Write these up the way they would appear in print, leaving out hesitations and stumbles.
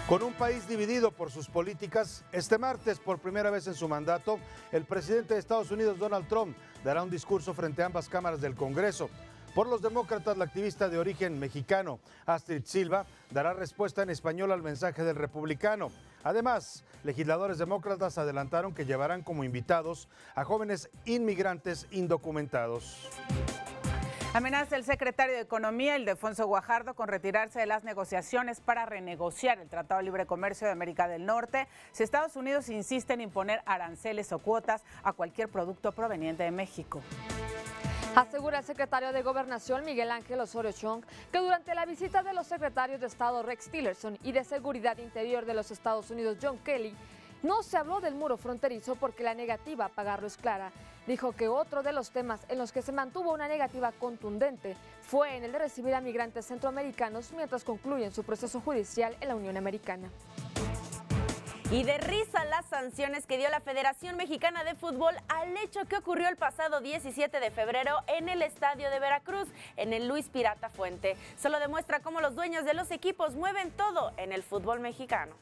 Con un país dividido por sus políticas, este martes, por primera vez en su mandato, el presidente de Estados Unidos, Donald Trump, dará un discurso frente a ambas cámaras del Congreso. Por los demócratas, la activista de origen mexicano, Astrid Silva, dará respuesta en español al mensaje del republicano. Además, legisladores demócratas adelantaron que llevarán como invitados a jóvenes inmigrantes indocumentados. Amenaza el secretario de Economía, Ildefonso Guajardo, con retirarse de las negociaciones para renegociar el Tratado de Libre Comercio de América del Norte si Estados Unidos insiste en imponer aranceles o cuotas a cualquier producto proveniente de México. Asegura el secretario de Gobernación, Miguel Ángel Osorio Chong, que durante la visita de los secretarios de Estado Rex Tillerson y de Seguridad Interior de los Estados Unidos, John Kelly, no se habló del muro fronterizo porque la negativa a pagarlo es clara. Dijo que otro de los temas en los que se mantuvo una negativa contundente fue en el de recibir a migrantes centroamericanos mientras concluyen su proceso judicial en la Unión Americana. Y de risa las sanciones que dio la Federación Mexicana de Fútbol al hecho que ocurrió el pasado 17 de febrero en el estadio de Veracruz, en el Luis Pirata Fuente. Solo demuestra cómo los dueños de los equipos mueven todo en el fútbol mexicano.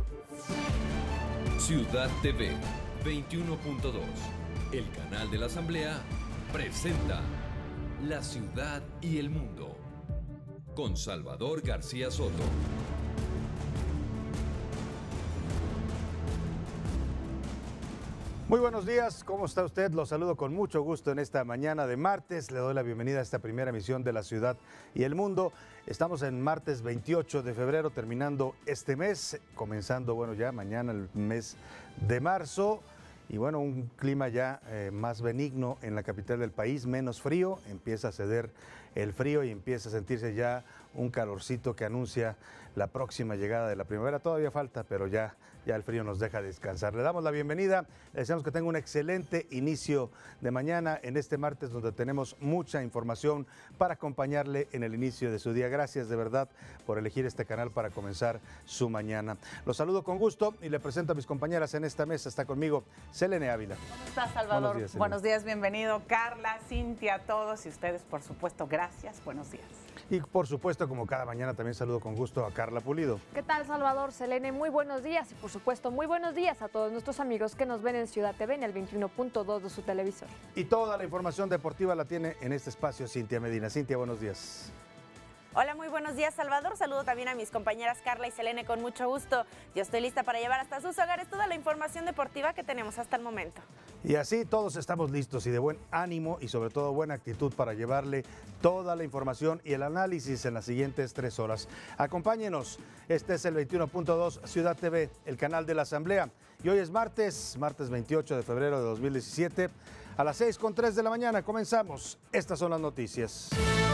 Ciudad TV 21.2, el canal de la Asamblea, presenta La Ciudad y el Mundo, con Salvador García Soto. Muy buenos días, ¿cómo está usted? Los saludo con mucho gusto en esta mañana de martes. Le doy la bienvenida a esta primera emisión de La Ciudad y el Mundo. Estamos en martes 28 de febrero, terminando este mes, comenzando, ya mañana el mes de marzo. Y un clima ya más benigno en la capital del país, menos frío, empieza a ceder el frío y empieza a sentirse ya un calorcito que anuncia la próxima llegada de la primavera. Todavía falta, pero ya el frío nos deja descansar. Le damos la bienvenida, le deseamos que tenga un excelente inicio de mañana en este martes donde tenemos mucha información para acompañarle en el inicio de su día. Gracias de verdad por elegir este canal para comenzar su mañana. Los saludo con gusto y le presento a mis compañeras en esta mesa. Está conmigo Selene Ávila. ¿Cómo estás, Salvador? Buenos días, buenos días, bienvenido. Carla, Cintia, a todos y ustedes, por supuesto, gracias. Buenos días. Y por supuesto, como cada mañana, también saludo con gusto a Carla Pulido. ¿Qué tal, Salvador? Selene, muy buenos días y por supuesto, muy buenos días a todos nuestros amigos que nos ven en Ciudad TV en el 21.2 de su televisor. Y toda la información deportiva la tiene en este espacio Cintia Medina. Cintia, buenos días. Hola, muy buenos días, Salvador. Saludo también a mis compañeras Carla y Selene con mucho gusto. Yo estoy lista para llevar hasta sus hogares toda la información deportiva que tenemos hasta el momento. Y así todos estamos listos y de buen ánimo y sobre todo buena actitud para llevarle toda la información y el análisis en las siguientes 3 horas. Acompáñenos, este es el 21.2 Ciudad TV, el canal de la Asamblea. Y hoy es martes 28 de febrero de 2017. A las 6:03 de la mañana comenzamos. Estas son las noticias.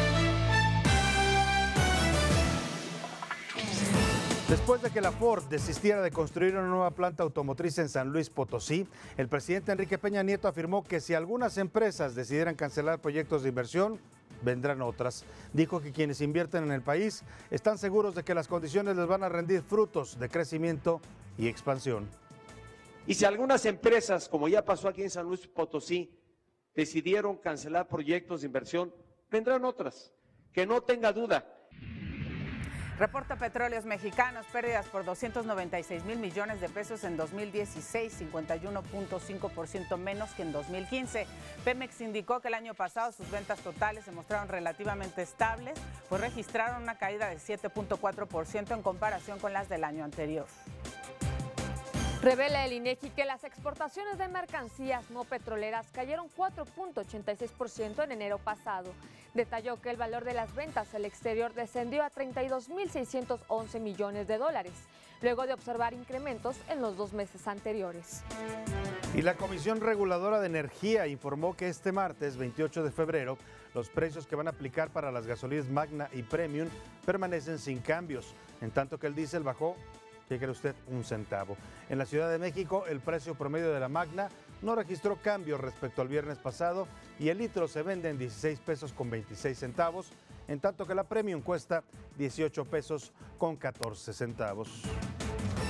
Después de que la Ford desistiera de construir una nueva planta automotriz en San Luis Potosí, el presidente Enrique Peña Nieto afirmó que si algunas empresas decidieran cancelar proyectos de inversión, vendrán otras. Dijo que quienes invierten en el país están seguros de que las condiciones les van a rendir frutos de crecimiento y expansión. Y si algunas empresas, como ya pasó aquí en San Luis Potosí, decidieron cancelar proyectos de inversión, vendrán otras, que no tenga duda. Reporta Petróleos Mexicanos, pérdidas por 296 mil millones de pesos en 2016, 51.5% menos que en 2015. Pemex indicó que el año pasado sus ventas totales se mostraron relativamente estables, pues registraron una caída de 7.4% en comparación con las del año anterior. Revela el INEGI que las exportaciones de mercancías no petroleras cayeron 4.86% en enero pasado. Detalló que el valor de las ventas al exterior descendió a 32.611 millones de dólares, luego de observar incrementos en los 2 meses anteriores. Y la Comisión Reguladora de Energía informó que este martes 28 de febrero los precios que van a aplicar para las gasolinas Magna y Premium permanecen sin cambios, en tanto que el diésel bajó, ¿qué cree usted? 1 centavo. En la Ciudad de México, el precio promedio de la Magna no registró cambios respecto al viernes pasado y el litro se vende en 16 pesos con 26 centavos, en tanto que la Premium cuesta 18 pesos con 14 centavos.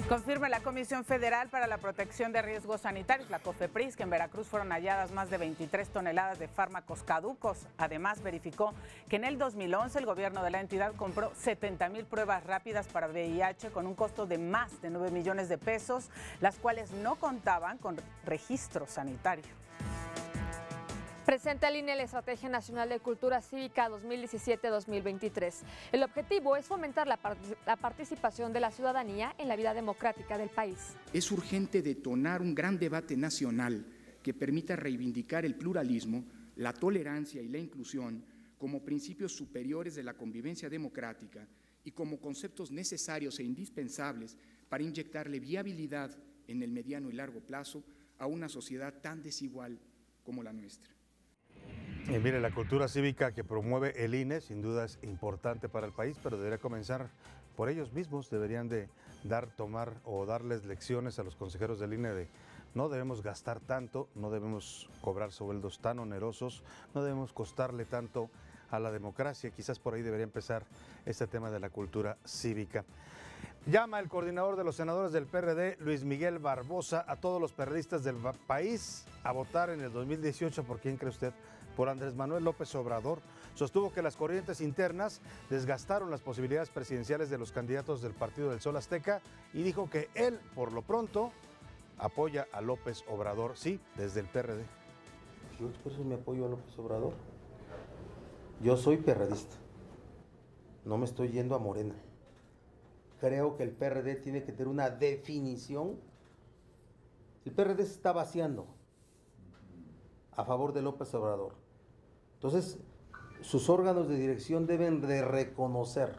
Confirma la Comisión Federal para la Protección de Riesgos Sanitarios, la COFEPRIS, que en Veracruz fueron halladas más de 23 toneladas de fármacos caducos. Además, verificó que en el 2011 el gobierno de la entidad compró 70,000 pruebas rápidas para VIH con un costo de más de 9 millones de pesos, las cuales no contaban con registro sanitario. Presenta el INE la Estrategia Nacional de Cultura Cívica 2017-2023. El objetivo es fomentar la participación de la ciudadanía en la vida democrática del país. Es urgente detonar un gran debate nacional que permita reivindicar el pluralismo, la tolerancia y la inclusión como principios superiores de la convivencia democrática y como conceptos necesarios e indispensables para inyectarle viabilidad en el mediano y largo plazo a una sociedad tan desigual como la nuestra. Y mire, la cultura cívica que promueve el INE sin duda es importante para el país, pero debería comenzar por ellos mismos. Deberían de tomar o darles lecciones a los consejeros del INE de no debemos gastar tanto, no debemos cobrar sueldos tan onerosos, no debemos costarle tanto a la democracia. Quizás por ahí debería empezar este tema de la cultura cívica. Llama el coordinador de los senadores del PRD, Luis Miguel Barbosa, a todos los perredistas del país a votar en el 2018. ¿Por quién cree usted? Por Andrés Manuel López Obrador. Sostuvo que las corrientes internas desgastaron las posibilidades presidenciales de los candidatos del Partido del Sol Azteca y dijo que él, por lo pronto, apoya a López Obrador, sí, desde el PRD. Yo expreso mi apoyo a López Obrador. Yo soy perredista, no me estoy yendo a Morena. Creo que el PRD tiene que tener una definición. El PRD se está vaciando a favor de López Obrador. Entonces, sus órganos de dirección deben de reconocer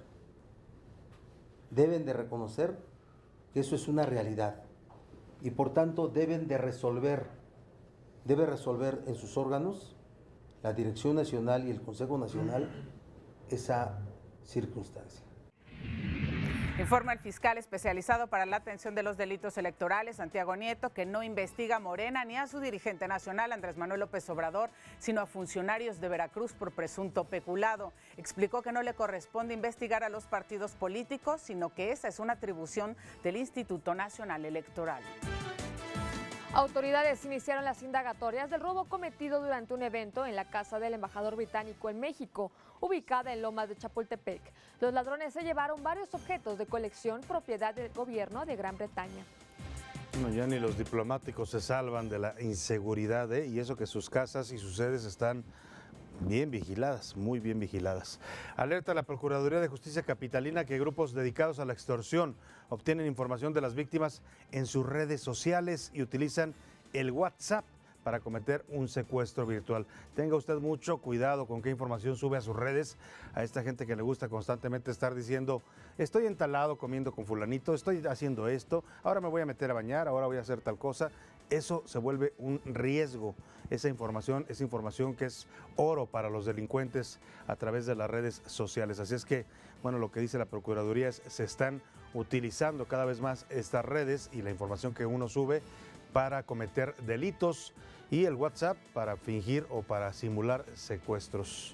que eso es una realidad y por tanto debe resolver en sus órganos, la Dirección Nacional y el Consejo Nacional, esa circunstancia. Informa el fiscal especializado para la atención de los delitos electorales, Santiago Nieto, que no investiga a Morena ni a su dirigente nacional, Andrés Manuel López Obrador, sino a funcionarios de Veracruz por presunto peculado. Explicó que no le corresponde investigar a los partidos políticos, sino que esa es una atribución del Instituto Nacional Electoral. Autoridades iniciaron las indagatorias del robo cometido durante un evento en la casa del embajador británico en México, ubicada en Lomas de Chapultepec. Los ladrones se llevaron varios objetos de colección propiedad del gobierno de Gran Bretaña. No, ya ni los diplomáticos se salvan de la inseguridad, y eso que sus casas y sus sedes están bien vigiladas, muy bien vigiladas. Alerta a la Procuraduría de Justicia Capitalina que grupos dedicados a la extorsión obtienen información de las víctimas en sus redes sociales y utilizan el WhatsApp para cometer un secuestro virtual. Tenga usted mucho cuidado con qué información sube a sus redes, a esta gente que le gusta constantemente estar diciendo, estoy entalado comiendo con fulanito, estoy haciendo esto, ahora me voy a meter a bañar, ahora voy a hacer tal cosa. Eso se vuelve un riesgo. Esa información que es oro para los delincuentes a través de las redes sociales. Así es que, bueno, lo que dice la Procuraduría es se están utilizando cada vez más estas redes y la información que uno sube para cometer delitos y el WhatsApp para fingir o para simular secuestros.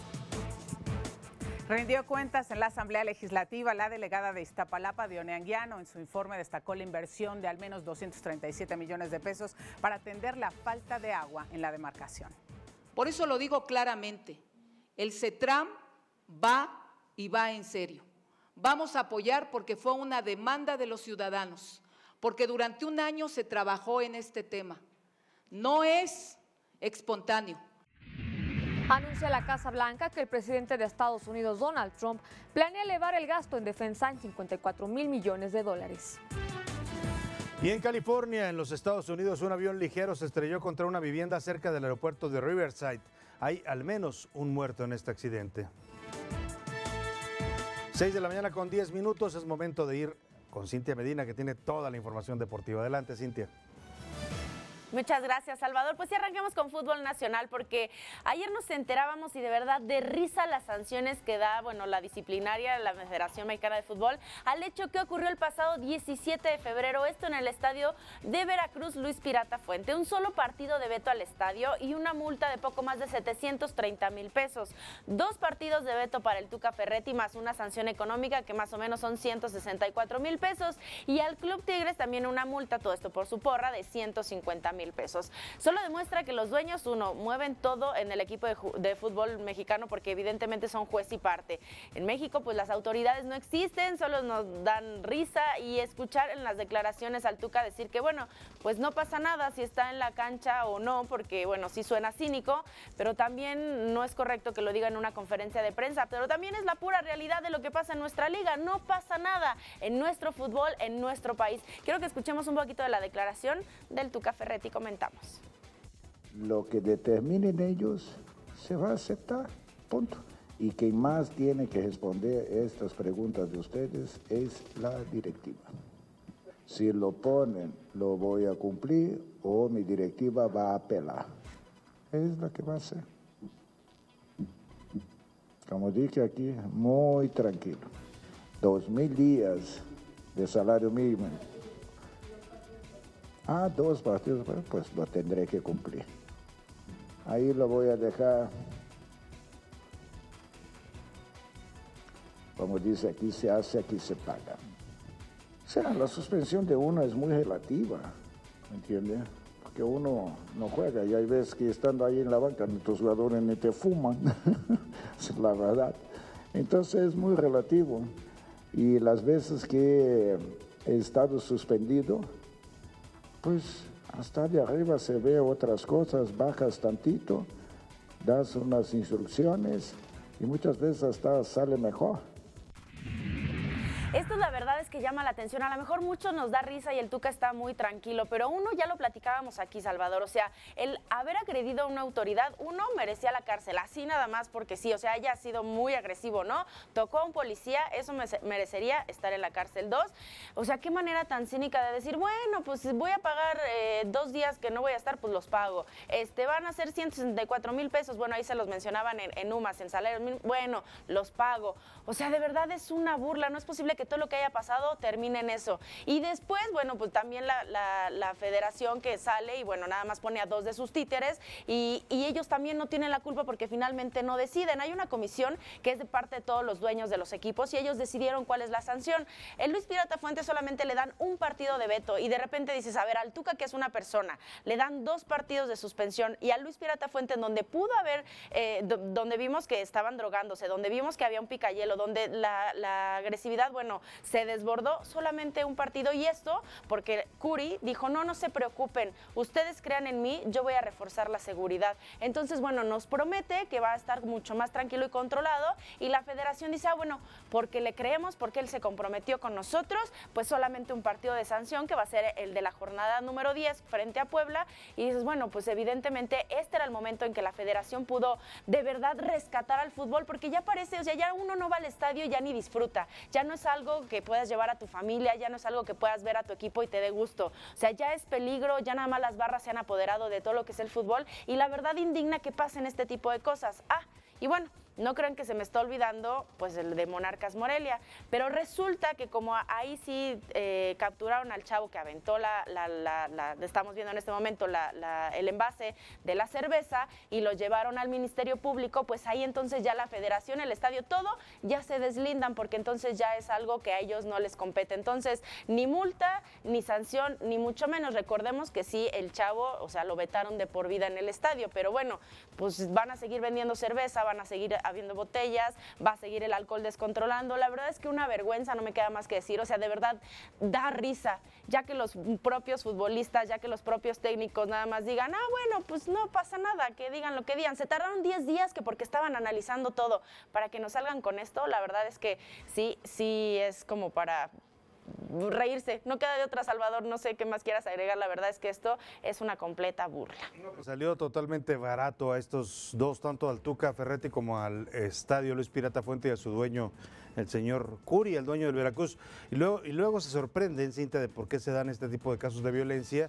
Rindió cuentas en la Asamblea Legislativa la delegada de Iztapalapa, Dione Anguiano. En su informe destacó la inversión de al menos 237 millones de pesos para atender la falta de agua en la demarcación. Por eso lo digo claramente, el CETRAM va y va en serio. Vamos a apoyar porque fue una demanda de los ciudadanos, porque durante un año se trabajó en este tema. No es espontáneo. Anuncia la Casa Blanca que el presidente de Estados Unidos, Donald Trump, planea elevar el gasto en defensa en $54,000 millones. Y en California, en los Estados Unidos, un avión ligero se estrelló contra una vivienda cerca del aeropuerto de Riverside. Hay al menos un muerto en este accidente. 6 de la mañana con 10 minutos, es momento de ir con Cintia Medina, que tiene toda la información deportiva. Adelante, Cintia. Muchas gracias, Salvador. Pues sí, arranquemos con fútbol nacional, porque ayer nos enterábamos y de verdad de risa las sanciones que da, bueno, la disciplinaria de la Federación Mexicana de Fútbol al hecho que ocurrió el pasado 17 de febrero, esto en el estadio de Veracruz Luis Pirata Fuente. Un solo partido de veto al estadio y una multa de poco más de 730,000 pesos. 2 partidos de veto para el Tuca Ferretti más una sanción económica que más o menos son 164,000 pesos. Y al Club Tigres también una multa, todo esto por su porra, de 150,000 pesos. Solo demuestra que los dueños, mueven todo en el equipo de fútbol mexicano porque evidentemente son juez y parte. En México, pues las autoridades no existen, solo nos dan risa, y escuchar en las declaraciones al Tuca decir que, bueno, pues no pasa nada si está en la cancha o no, porque, bueno, sí suena cínico, pero también no es correcto que lo diga en una conferencia de prensa, pero también es la pura realidad de lo que pasa en nuestra liga. No pasa nada en nuestro fútbol, en nuestro país. Quiero que escuchemos un poquito de la declaración del Tuca Ferretti. Comentamos. Lo que determinen ellos se va a aceptar, punto. Y quien más tiene que responder estas preguntas de ustedes es la directiva. Si lo ponen, lo voy a cumplir, o mi directiva va a apelar. Es lo que va a hacer. Como dije aquí, muy tranquilo. 2,000 días de salario mínimo. 2 partidos, pues lo tendré que cumplir. Ahí lo voy a dejar, como dice aquí, se hace, aquí se paga. O sea, la suspensión de uno es muy relativa, ¿me entiendes? Porque uno no juega y hay veces que estando ahí en la banca, tus jugadores ni te fuman, es la verdad. Entonces es muy relativo. Y las veces que he estado suspendido, pues hasta de arriba se ve otras cosas, bajas tantito, das unas instrucciones y muchas veces hasta sale mejor. Esto la verdad es que llama la atención. A lo mejor muchos nos da risa y el Tuca está muy tranquilo, pero uno, ya lo platicábamos aquí, Salvador, o sea, el haber agredido a una autoridad, uno, merecía la cárcel, así nada más porque sí, o sea, haya sido muy agresivo, ¿no? Tocó a un policía, eso merecería estar en la cárcel. 2, o sea, qué manera tan cínica de decir, bueno, pues voy a pagar 2 días que no voy a estar, pues los pago. Van a ser 164,000 pesos, bueno, ahí se los mencionaban en UMAS, en salarios, bueno, los pago. O sea, de verdad es una burla, no es posible que todo lo que haya pasado termine en eso. Y después, bueno, pues también la federación que sale y, bueno, nada más pone a 2 de sus títeres y ellos también no tienen la culpa porque finalmente no deciden. Hay una comisión que es de parte de todos los dueños de los equipos y ellos decidieron cuál es la sanción. El Luis Pirata Fuente solamente le dan un partido de veto y de repente dices, a ver, al Tuca, que es una persona, le dan 2 partidos de suspensión, y al Luis Pirata Fuente, en donde pudo haber, donde vimos que estaban drogándose, donde vimos que había un picayelo, donde la agresividad, bueno, se desbordó, solamente un partido. Y esto porque Curi dijo, no se preocupen, ustedes crean en mí, yo voy a reforzar la seguridad. Entonces, bueno, nos promete que va a estar mucho más tranquilo y controlado, y la federación dice, bueno, porque le creemos, porque él se comprometió con nosotros, pues solamente un partido de sanción, que va a ser el de la jornada número 10 frente a Puebla. Y dices, bueno, pues evidentemente este era el momento en que la federación pudo de verdad rescatar al fútbol, porque ya parece, o sea, ya uno no va al estadio, ya ni disfruta, ya no es algo que puedas llevar a tu familia, ya no es algo que puedas ver a tu equipo y te dé gusto. O sea, ya es peligro, ya nada más las barras se han apoderado de todo lo que es el fútbol, y la verdad indigna que pasen este tipo de cosas. Y bueno, no crean que se me está olvidando pues el de Monarcas Morelia, pero resulta que como ahí sí capturaron al chavo que aventó estamos viendo en este momento el envase de la cerveza y lo llevaron al Ministerio Público, pues ahí entonces ya la federación, el estadio, todo ya se deslindan, porque entonces ya es algo que a ellos no les compete. Entonces ni multa, ni sanción, ni mucho menos. Recordemos que sí, el chavo, o sea, lo vetaron de por vida en el estadio, pero bueno, pues van a seguir vendiendo cerveza, van a seguir habiendo botellas, va a seguir el alcohol descontrolando. La verdad es que una vergüenza, no me queda más que decir. O sea, de verdad da risa, ya que los propios futbolistas, ya que los propios técnicos nada más digan, bueno, pues no pasa nada, que digan lo que digan. Se tardaron 10 días que porque estaban analizando todo para que nos salgan con esto. La verdad es que sí es como para reírse, no queda de otra, Salvador, no sé qué más quieras agregar. La verdad es que esto es una completa burla. Pues salió totalmente barato a estos 2, tanto al Tuca Ferretti como al estadio Luis Pirata Fuente, y a su dueño, el señor Curi, el dueño del Veracruz. Y luego se sorprenden, Cintia, de por qué se dan este tipo de casos de violencia,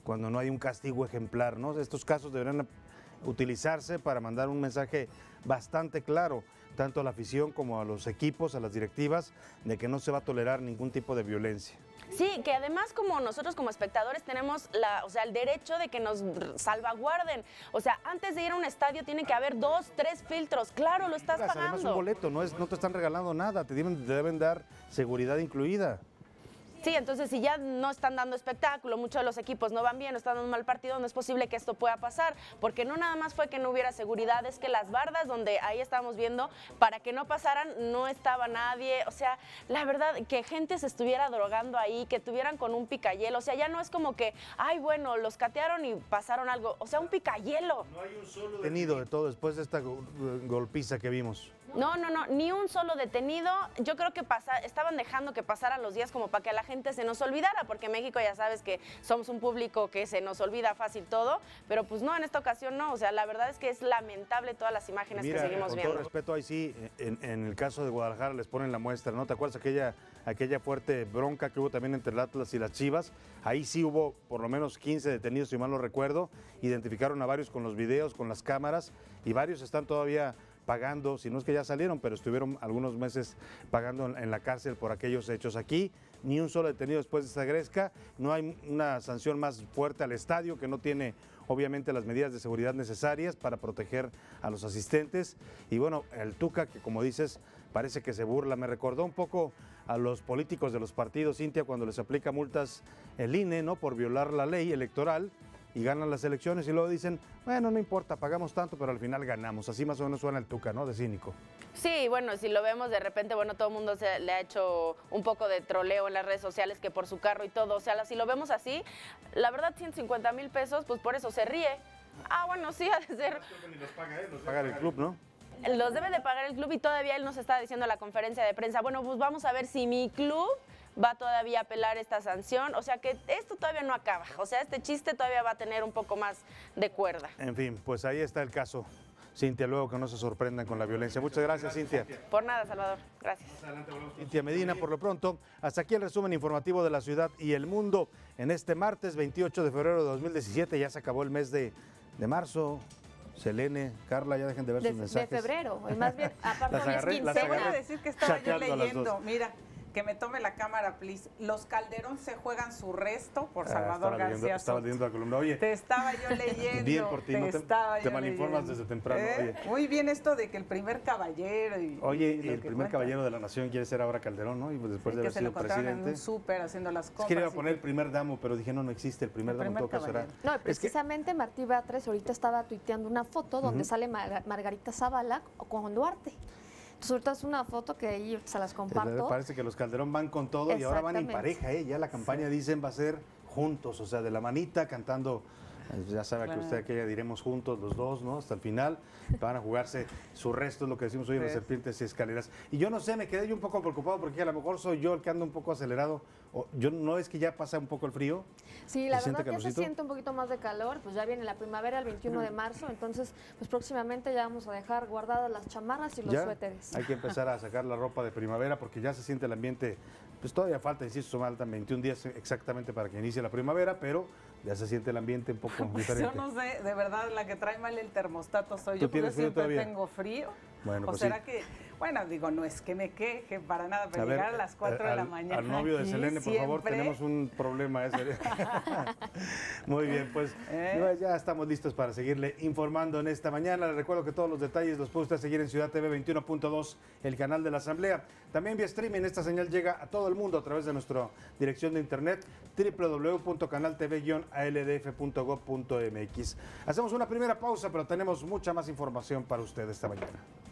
cuando no hay un castigo ejemplar, ¿no? Estos casos deberían utilizarse para mandar un mensaje bastante claro, tanto a la afición como a los equipos, a las directivas, de que no se va a tolerar ningún tipo de violencia. Sí, que además como nosotros como espectadores tenemos el derecho de que nos salvaguarden. O sea, antes de ir a un estadio tiene que haber 2, 3 filtros. Claro, lo estás pagando. Además un boleto, no te están regalando nada, te deben dar seguridad incluida. Sí, entonces si ya no están dando espectáculo, muchos de los equipos no van bien, no están dando un mal partido, no es posible que esto pueda pasar, porque no nada más fue que no hubiera seguridad, es que las bardas donde ahí estábamos viendo, para que no pasaran, no estaba nadie, o sea, la verdad, que gente se estuviera drogando ahí, que tuvieran con un picayelo, o sea, ya no es como que, ay, bueno, los catearon y pasaron algo, o sea, un picayelo. No hay un solo detenido de todo después de esta golpiza que vimos. No, ni un solo detenido. Yo creo que estaban dejando que pasaran los días como para que a la gente se nos olvidara, porque México ya sabes que somos un público que se nos olvida fácil todo, pero pues no, en esta ocasión no. O sea, la verdad es que es lamentable todas las imágenes que seguimos viendo. Con todo respeto, ahí sí, en el caso de Guadalajara les ponen la muestra, ¿no? ¿Te acuerdas aquella fuerte bronca que hubo también entre el Atlas y las Chivas? Ahí sí hubo por lo menos 15 detenidos, si mal no recuerdo. Identificaron a varios con los videos, con las cámaras, y varios están todavía pagando, si no es que ya salieron, pero estuvieron algunos meses pagando en la cárcel por aquellos hechos. Aquí ni un solo detenido después de esta gresca, no hay una sanción más fuerte al estadio, que no tiene obviamente las medidas de seguridad necesarias para proteger a los asistentes. Y bueno, el Tuca, que como dices, parece que se burla, me recordó un poco a los políticos de los partidos, Cintia, cuando les aplica multas el INE, ¿no?, por violar la ley electoral, y ganan las elecciones y luego dicen, bueno, no importa, pagamos tanto, pero al final ganamos. Así más o menos suena el Tuca, ¿no?, de cínico. Sí, bueno, si lo vemos de repente, bueno, todo el mundo le ha hecho un poco de troleo en las redes sociales, que por su carro y todo. O sea, si lo vemos así, la verdad, 150,000 pesos, pues por eso se ríe. Ah, bueno, sí, ha de ser. Los paga él, los paga el club, ¿no? Los debe de pagar el club, y todavía él nos está diciendo en la conferencia de prensa, bueno, pues vamos a ver si mi club va todavía a apelar esta sanción. O sea que esto todavía no acaba. O sea, este chiste todavía va a tener un poco más de cuerda. En fin, pues ahí está el caso, Cintia, luego que no se sorprendan con la violencia. Muchas gracias, Cintia. Por nada, Salvador. Gracias. Cintia Medina, por lo pronto, hasta aquí el resumen informativo de la ciudad y el mundo en este martes 28 de febrero de 2017. Ya se acabó el mes de marzo. Selene, Carla, ya dejen de ver sus mensajes. De febrero, más bien, aparte de mis Te voy a decir que estaba yo leyendo, mira, que me tome la cámara, please. Los Calderón se juegan su resto por Salvador García. Estaba leyendo la columna. Oye, te estaba yo leyendo. Bien por ti, te malinformas desde temprano. Oye. Muy bien esto de que el primer caballero. Oye, el primer caballero de la nación quiere ser ahora Calderón, ¿no? Y después de haber sido presidente. En un súper haciendo las cosas. Es que le iba a poner el primer damo, pero dije, no existe el primer damo, en todo caso será. No, precisamente Martí Batres ahorita estaba tuiteando una foto donde sale Margarita Zavala con Duarte. Entonces ahorita es una foto que ahí se las comparto. Parece que los Calderón van con todo y ahora van en pareja, ¿eh? Ya la campaña, dicen, va a ser juntos, o sea, de la manita, cantando, ya sabe que usted que diremos juntos los dos, ¿no? Hasta el final, van a jugarse su resto, es lo que decimos hoy en las serpientes y escaleras. Y yo no sé, me quedé yo un poco preocupado porque a lo mejor soy yo el que ando un poco acelerado. Yo no es que ya pasa un poco el frío. Sí, la verdad ya se siente un poquito más de calor, pues ya viene la primavera el 21 de marzo, entonces pues próximamente ya vamos a dejar guardadas las chamarras y los suéteres. Hay que empezar a sacar la ropa de primavera porque ya se siente el ambiente, pues todavía falta, insisto, faltan 21 días exactamente para que inicie la primavera, pero ya se siente el ambiente un poco diferente. Yo no sé, de verdad, la que trae mal el termostato soy yo, porque siempre tengo frío. Bueno, pues será que, bueno, digo, no es que me queje para nada, pero llegar a las 4 de la mañana. Al novio de Selene, por favor, tenemos un problema ese. Muy bien, pues ya estamos listos para seguirle informando en esta mañana. Les recuerdo que todos los detalles los puede usted seguir en Ciudad TV 21.2, el canal de la Asamblea. También vía streaming, esta señal llega a todo el mundo a través de nuestra dirección de internet www.canaltv-aldf.gov.mx. Hacemos una primera pausa, pero tenemos mucha más información para usted esta mañana.